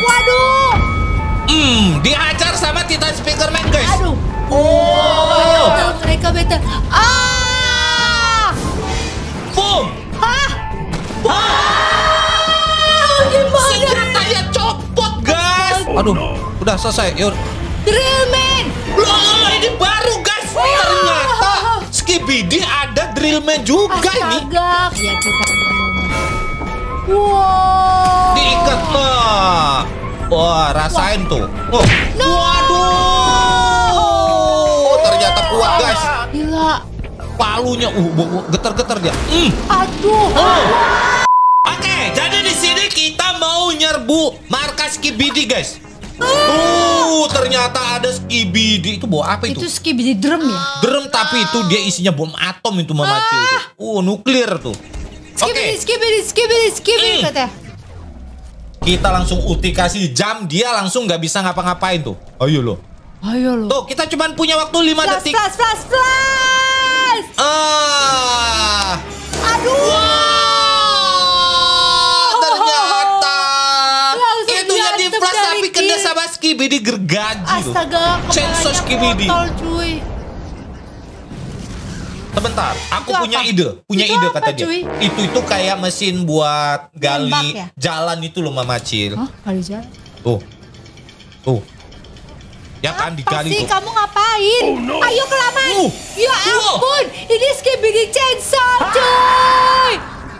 Waduh. Dihajar sama Titan Speakerman, guys. Aduh. Mereka better. Boom. Gimana? Senjatanya copot, guys. Aduh, udah selesai. Yuk. Drillman. Loh, ini baru, guys. Ternyata Skibidi ada Drillman juga ini. Astaga. Ya kita. Wow. Diikat lah. Wah, rasain tuh. Oh. No. Waduh. Ternyata kuat, guys. Gila. Palunya getar-getar dia. Aduh. Oke, jadi di sini kita mau nyerbu markas Skibidi, guys. Ternyata ada Skibidi. Itu bawa apa itu? Itu Skibidi drum ya? Drum, tapi itu dia isinya bom atom itu Mama Cil tuh. Nuklir tuh. Skibidi katanya. Kita langsung ulti kasih jam, dia langsung nggak bisa ngapa-ngapain tuh. Ayo lo. Tuh, kita cuma punya waktu 5 detik. Flash. Aduh. Ternyata Langsung itu yang di flash dihantam tapi dari kena kiri. sama Skibidi gergaji tuh. Astaga, Chainsaw kepalanya Skibidi. kotor, cuy. Sebentar, aku Itu punya apa? ide, Itu ide apa, kata dia. cuy? Itu kayak mesin buat gali Nembak ya? jalan itu loh Mama Cil. Hah? Kali jalan? Tuh. Ya kan digali Pasti tuh. kamu ngapain? Ayo kelamaan. Ya ampun, ini Skibidi Chainsaw, cuy.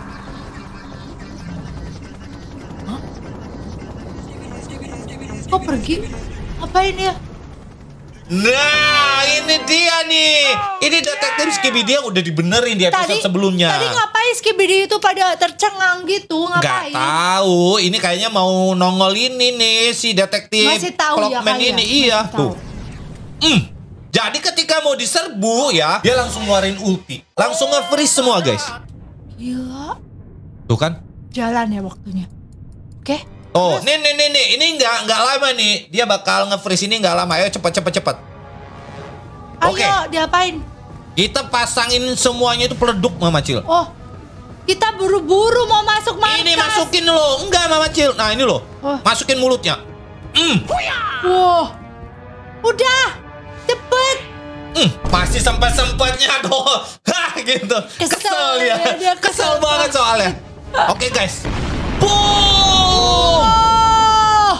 Kok pergi? Ngapain ya? Nah, ini dia nih. Ini detektif Skibidi yang udah dibenerin di episode sebelumnya. Tadi ngapain Skibidi itu pada tercengang gitu? Nggak Ngapain? tahu. Ini kayaknya mau nongol ini nih si detektif Masih tahu ya Clockman kali ini. ya? Iya Masih tuh. Jadi ketika mau diserbu ya, dia langsung ngeluarin ulti. Langsung nge-freeze semua, guys. Gila. Tuh kan? Jalan ya waktunya. Oke. Oh, nih. Ini nggak lama nih. Dia bakal nge-freeze ini nggak lama. Ayo cepet. Oke. Ayo, diapain? Kita pasangin semuanya itu peleduk, Mama Cil. Oh, kita buru-buru mau masuk markas. Ini masukin lo. Enggak, Mama Cil. Nah, ini lo. Oh. Masukin mulutnya. Wow. Udah. Cepet. Masih sempat-sempatnya tuh. Hah, gitu. Kesel ya. Dia Kesel banget soalnya. Oke, guys. Boom! Oh.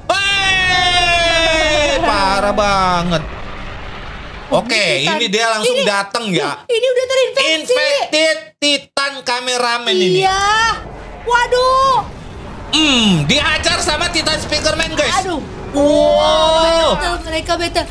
Parah banget. Oke, ini dia langsung datang ya. Ini udah terinfeksi. Infected Titan kameramen ini. Iya. Waduh. Dihajar sama Titan Speakerman, guys. Aduh. Wow. Mereka better.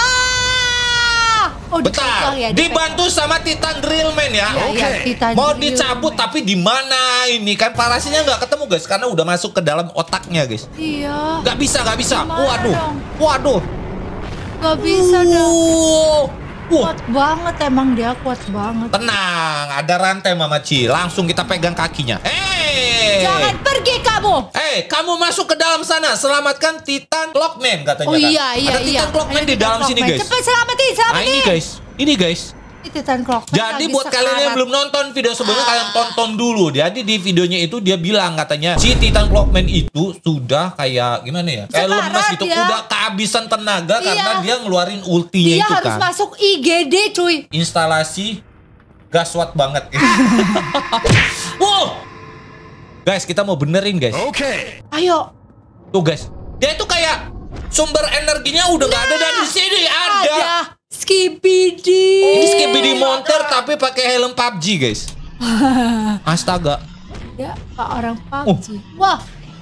Oh, Bentar, ya, dibantu sama Titan Drillman ya. Iya, Titan Mau Drillman. dicabut tapi di mana ini kan parasinya nggak ketemu, guys, karena udah masuk ke dalam otaknya, guys. Iya. Nggak bisa. Gimana dong? Waduh. Gak bisa dong. Wah, Kuat banget emang dia, kuat banget. tenang, ada rantai Mama Ci. Langsung kita pegang kakinya. Jangan pergi kamu. Kamu masuk ke dalam sana. Selamatkan Titan Clockman katanya. Oh kan? iya. Ada Titan Clockman Ada di dalam Titan sini, Clockman. guys. Cepet selamatin. Nah, ini guys. Ini Titan Clockman. Jadi lagi buat kalian yang sekarat. belum nonton video sebelumnya, kalian tonton dulu. Jadi di videonya itu dia bilang katanya si Titan Clockman itu sudah kayak gimana ya? Kayak Sekarat lemas gitu, ya. udah kehabisan tenaga karena Iya. dia ngeluarin ultinya Dia itu harus kan. masuk IGD cuy. Instalasi gaswat banget. Wow. Guys, kita mau benerin, guys. Ayo. Tuh, guys. Dia itu kayak sumber energinya udah nggak ada, dan di sini ada. Skibidi. Ini Skibidi monster tapi pakai helm PUBG, guys. Astaga. Ya, Pak orang PUBG. Wah,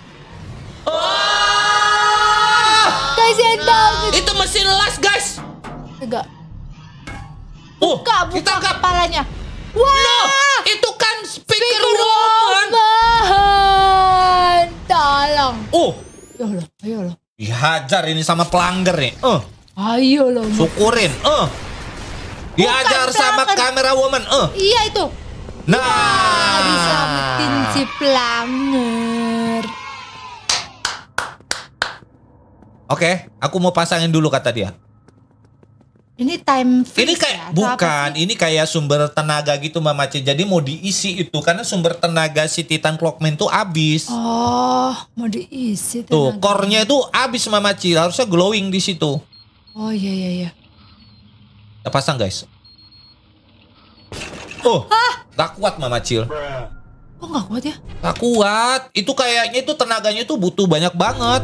kasihan banget. Itu mesin las, guys. Enggak. Kita Buka nggak. kepalanya. Wah, Itu kan speaker woman. woman. Tolong. Oh, Ayo loh. dihajar ini sama pelanggar nih. Ayo loh. Syukurin. Dihajar Bukan sama pelanggar. kamera woman. Iya itu. Nah, Diselamatin si pelanggar. Oke, aku mau pasangin dulu kata dia. Ini time freeze Ini kayak ya, atau apa bukan, sih? ini kayak sumber tenaga gitu Mama Cil. Jadi mau diisi itu karena sumber tenaga si Titan Clockman tuh habis. Oh, mau diisi Tuh, tenaga. core-nya itu habis Mama Cil. Harusnya glowing di situ. Oh iya. Kita pasang guys. Oh, gak kuat Mama Cil. Kok nggak kuat ya? Gak kuat. Itu kayaknya itu tenaganya tuh butuh banyak banget.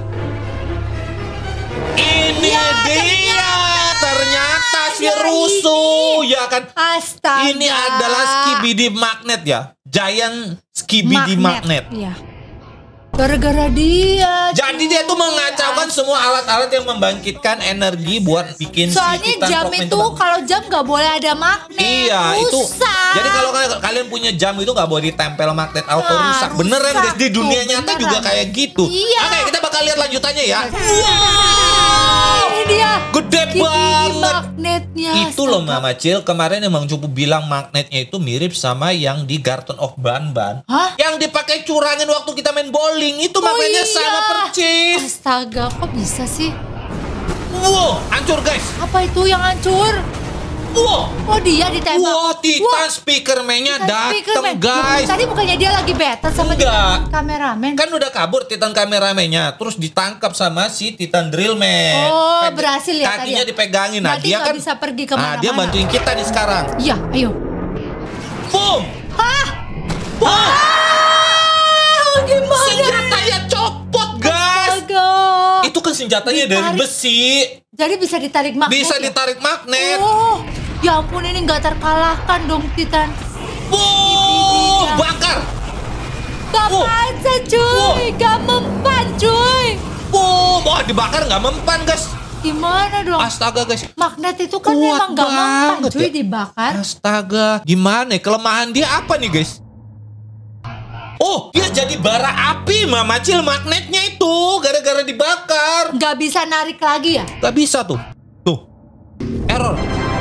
Ini Ya, dia. Ternyata si ada Rusuh. Ya kan. Astaga. Ini adalah Skibidi Magnet ya. Giant Skibidi Magnet. Iya. Gara-gara dia. Jadi dia tuh mengacaukan semua alat-alat yang membangkitkan energi buat bikin Soalnya si Titan jam Clockman itu bagus. kalau jam nggak boleh ada magnet. Iya itu. Rusak. Jadi kalau kalian punya jam itu nggak boleh ditempel magnet auto Nah, rusak. Beneran rusak guys di dunia tuh, nyata beneran. juga kayak gitu. Iya. Oke kita bakal lihat lanjutannya ya. Ini dia. Gede Skibidi banget. magnetnya. Itu loh Astaga. Mama Cil kemarin emang cukup bilang magnetnya itu mirip sama yang di Garden of Banban. Hah? Yang dipakai curangin waktu kita main bowling itu magnetnya iya. sama percis. Astaga, kok bisa sih? Wow, hancur guys. Apa itu yang hancur? Wow. Oh dia ditembak. Wah, Titan Wah, Speakerman-nya Titan dateng Speakerman. guys. Tadi bukannya dia lagi battle sama Enggak. Titan kameramen? Kan udah kabur Titan kameramennya, terus ditangkap sama si Titan Drillman. Oh, berhasil ya tadi Kakinya ya? dipegangin. Nah, Berarti dia nggak kan bisa pergi Nah, kemana-mana. dia bantuin kita nih sekarang. Iya, ayo. Boom. Hah? Wah, Gimana? senjatanya copot, guys. Astaga. Itu kan senjatanya dari Ditarik. besi. Jadi bisa ditarik magnet. Bisa ya? ditarik magnet. Oh, ya ampun ini nggak terkalahkan dong Titan. Boom, bakar. Gak Oh. bisa cuy, gak mempan cuy. Boom. Wah, dibakar nggak mempan, guys. Gimana dong? Astaga, guys. Magnet itu kan Kuat memang gak mempan banget cuy ya. dibakar. Astaga, gimana ya? Kelemahan dia apa nih guys? Oh, dia jadi bara api Mama Cil magnetnya itu gara-gara dibakar. Gak bisa narik lagi ya? Gak bisa tuh. Tuh. Error.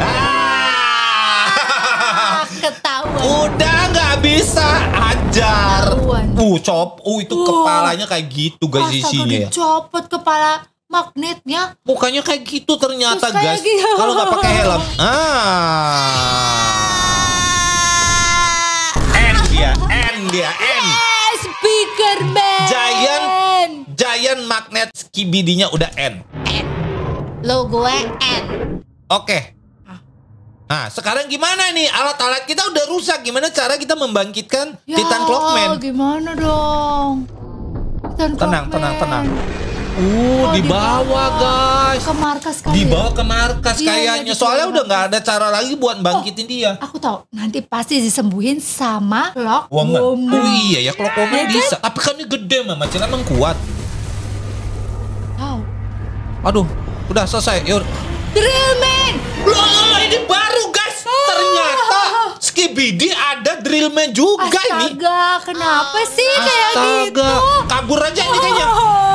Ketahuan. Udah gak bisa ajar. Ketahuan. Itu kepalanya kayak gitu guys Astaga isinya ya. dicopot kepala magnetnya. Mukanya kayak gitu ternyata Terus kayak guys. gitu. Kalau nggak pakai helm. End dia. Speakerman. Giant magnet Skibidinya udah end. Lo gue N. Oke. Nah, sekarang gimana nih? Alat-alat kita udah rusak. Gimana cara kita membangkitkan Titan Clockman? Gimana dong? Titan Tenang. Clockman. Di bawah, guys. Ke markas kali Dibawa ya? ke markas Iya, kayaknya. iya, Soalnya dibawa udah ke nggak ada cara lagi buat bangkitin dia. Aku tahu nanti pasti disembuhin sama Clock Woman. Woman. Oh iya ya, Clockwoman Ya kan? bisa. Tapi kan ini gede, Mama Cil emang kuat. Tahu. Aduh, udah selesai. Yuk. Drillman. Loh, ini baru guys. Ternyata Skibidi ada Drillman juga ini. Astaga, kenapa sih kayak gitu? Kabur aja ini kayaknya.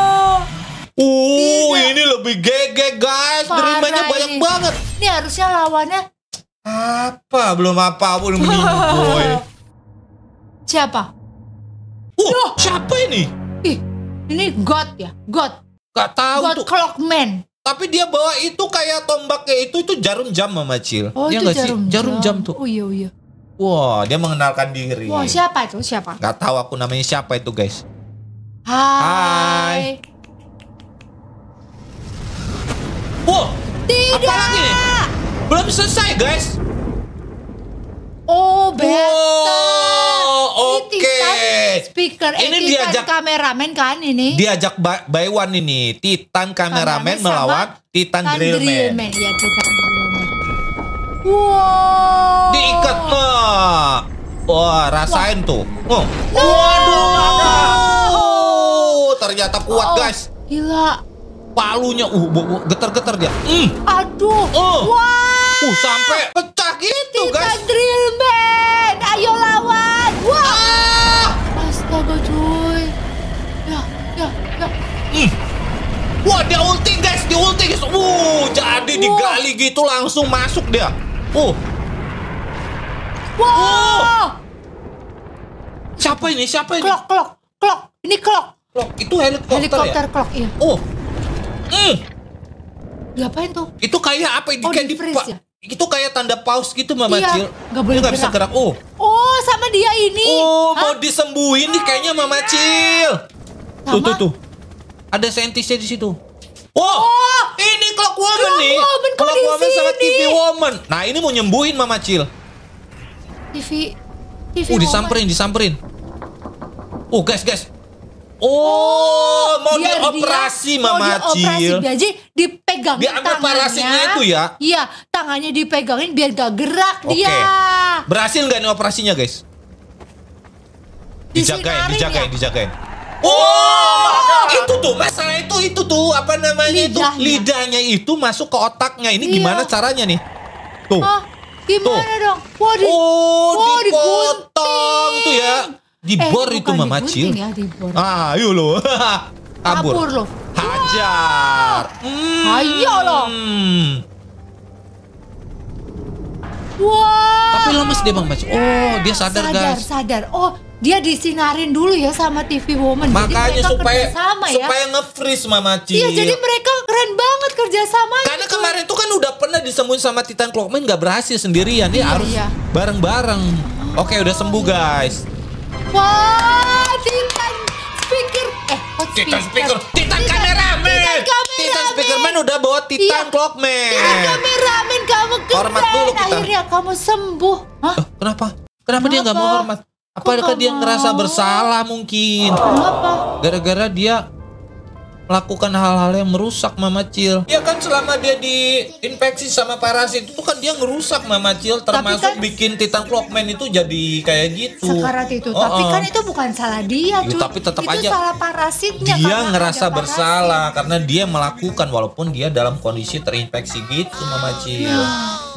Tidak. Ini lebih gege guys. Parah Drillman-nya banyak ini. banget. Ini harusnya lawannya Apa? Belum meninggal. siapa? Siapa ini? Ih, ini God ya, God. Gak tahu God tuh. Clockman. Tapi dia bawa itu kayak tombaknya itu jarum jam Mama Cil. Oh, Iya itu nggak sih? jarum Jarum jam tuh. Oh iya. Wah, dia mengenalkan diri. Wah, siapa itu? Siapa? Gak tahu aku namanya siapa itu guys. Hai. Wah, Tidak. apa lagi nih? Belum selesai guys. Oh, better. Wow, Ini oke. Titan speaker. Ini Titan diajak kameramen kan ini. Diajak by one ini. Titan kameramen Kameramen melawan Titan Drillman. Iya, Titan Drillman. Wow. Diikat. Wah, rasain tuh. Waduh. Ternyata kuat guys. Gila. Palunya getar-getar dia. Aduh. Wah. Sampai pecah gitu Titan guys. Drillman. Ayo lawan. Wah. Astaga cuy. Ya. Wah, dia ulti guys. Jadi digali gitu langsung masuk dia. Wow. Siapa ini? Clock. Ini clock. Itu helikopter ya? Helikopter clock, iya. Diapain tuh? Itu kayak apa? Oh, Kayak di-freeze ya? Itu kayak tanda pause gitu Mama Iya, Cil. nggak boleh Dia nggak bisa gerak. gerak. Oh, Oh, sama dia ini. mau disembuhin nih kayaknya Mama Cil. Sama? Tuh. Ada saintisnya di situ. Oh, ini Clock Woman nih. Woman kok Clock di Woman sama sini? TV Woman. Nah, ini mau nyembuhin Mama Cil. TV Disamperin. Oh, guys. Oh, mau biar dioperasi dia, Mama Cil. Jadi dipegangin Diambil tangannya. parasitnya itu ya? Iya, tangannya dipegangin biar gak gerak Oke. dia. Berhasil nggak nih operasinya, guys? Disinarin ya? Dijagain. Oh, itu tuh masalah itu tuh apa namanya lidahnya itu masuk ke otaknya. Ini Iya. gimana caranya nih? Tuh. Gimana dong? Dipotong itu ya. Dibor itu Mama Cil. Ya, dibor. Ayo lo. Kabur lo. Hajar. Ayo lo. Wah. Tapi lemes dia Mama Cil. Oh, dia sadar guys. Sadar. Oh, dia disinarin dulu ya sama TV Woman. Makanya jadi supaya ya. nge-freeze Mama Cil. Iya, jadi mereka keren banget kerjasamanya. Karena kemarin tuh kan udah pernah disembuhin sama Titan Clockman, nggak berhasil sendirian. Dia harus bareng-bareng. Oke, udah sembuh guys. Wah, Titan Speaker. Titan Kameraman. Titan Speakerman udah bawa Titan Clockman. Titan Kameraman, kamu keren. Hormat dulu kita. Akhirnya kamu sembuh. Hah? Kenapa dia nggak mau hormat? Apakah dia ngerasa bersalah mungkin? Kenapa? Gara-gara dia melakukan hal-hal yang merusak Mama Cil. Ya kan selama dia diinfeksi sama parasit itu kan dia ngerusak Mama Cil, termasuk kan, bikin Titan Clockman itu jadi kayak gitu. Sekarat itu. Tapi kan itu bukan salah dia, Ya, cuy. tapi tetap itu aja salah parasitnya. dia karena ngerasa ada parasit. bersalah karena dia melakukan walaupun dia dalam kondisi terinfeksi gitu Mama Cil.